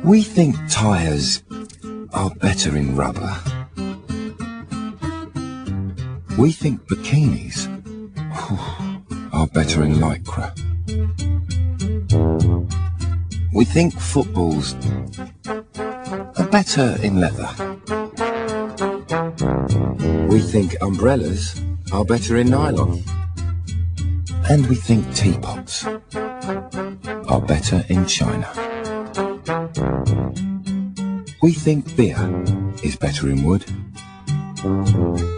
We think tyres are better in rubber. We think bikinis are better in lycra. We think footballs are better in leather. We think umbrellas are better in nylon. And we think teapots are better in China. We think beer is better in wood.